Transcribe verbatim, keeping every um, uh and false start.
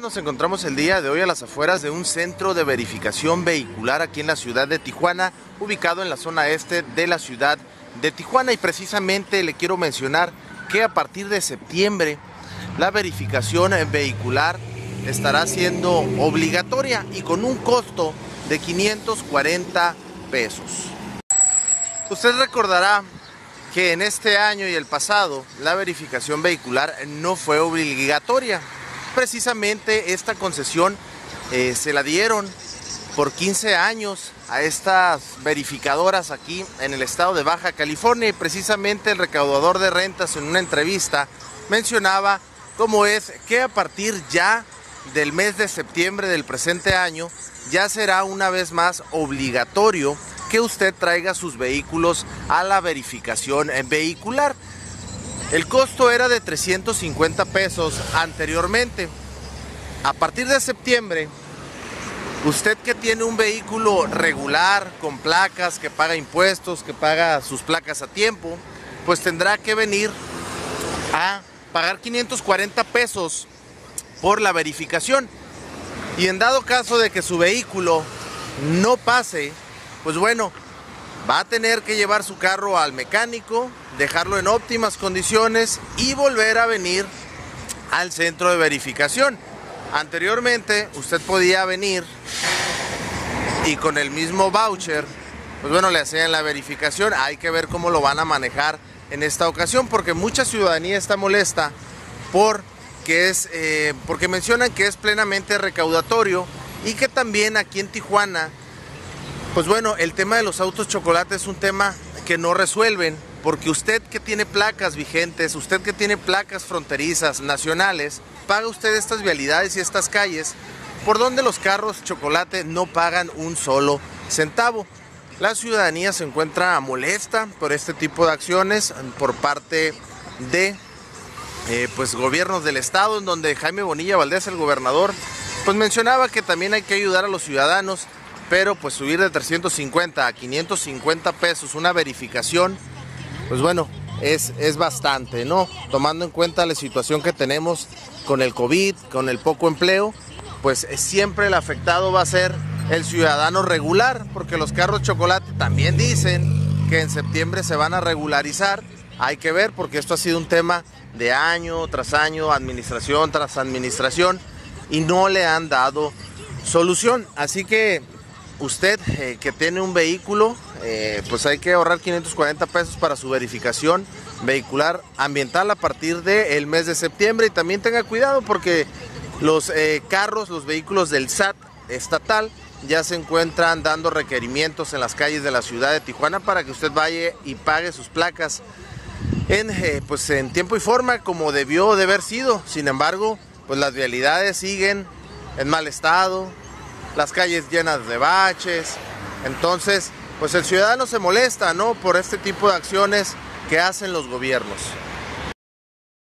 Nos encontramos el día de hoy a las afueras de un centro de verificación vehicular aquí en la ciudad de Tijuana, ubicado en la zona este de la ciudad de Tijuana, y precisamente le quiero mencionar que a partir de septiembre la verificación vehicular estará siendo obligatoria y con un costo de quinientos cuarenta pesos. Usted recordará que en este año y el pasado la verificación vehicular no fue obligatoria. Precisamente esta concesión eh, se la dieron por quince años a estas verificadoras aquí en el estado de Baja California, y precisamente el recaudador de rentas en una entrevista mencionaba cómo es que a partir ya del mes de septiembre del presente año ya será una vez más obligatorio que usted traiga sus vehículos a la verificación vehicular. El costo era de trescientos cincuenta pesos anteriormente. A partir de septiembre, usted que tiene un vehículo regular, con placas, que paga impuestos, que paga sus placas a tiempo, pues tendrá que venir a pagar quinientos cuarenta pesos por la verificación. Y en dado caso de que su vehículo no pase, pues bueno, va a tener que llevar su carro al mecánico, dejarlo en óptimas condiciones y volver a venir al centro de verificación. Anteriormente usted podía venir y con el mismo voucher, pues bueno, le hacían la verificación. Hay que ver cómo lo van a manejar en esta ocasión, porque mucha ciudadanía está molesta porque, es, eh, porque mencionan que es plenamente recaudatorio y que también aquí en Tijuana, pues bueno, el tema de los autos chocolate es un tema que no resuelven, porque usted que tiene placas vigentes, usted que tiene placas fronterizas, nacionales, paga usted estas vialidades y estas calles por donde los carros chocolate no pagan un solo centavo. La ciudadanía se encuentra molesta por este tipo de acciones por parte de eh, pues gobiernos del estado, en donde Jaime Bonilla Valdez, el gobernador, pues mencionaba que también hay que ayudar a los ciudadanos, pero pues subir de trescientos cincuenta a quinientos cincuenta pesos una verificación, pues bueno, es, es bastante, ¿no? Tomando en cuenta la situación que tenemos con el COVID, con el poco empleo, pues siempre el afectado va a ser el ciudadano regular, porque los carros chocolate también dicen que en septiembre se van a regularizar. Hay que ver, porque esto ha sido un tema de año tras año, administración tras administración, y no le han dado solución. Así que usted eh, que tiene un vehículo, eh, pues hay que ahorrar quinientos cuarenta pesos para su verificación vehicular ambiental a partir del mes de septiembre. Y también tenga cuidado, porque los eh, carros, los vehículos del S A T estatal ya se encuentran dando requerimientos en las calles de la ciudad de Tijuana para que usted vaya y pague sus placas en, eh, pues en tiempo y forma, como debió de haber sido. Sin embargo, pues las vialidades siguen en mal estado, las calles llenas de baches. Entonces, pues el ciudadano se molesta, ¿no?, por este tipo de acciones que hacen los gobiernos.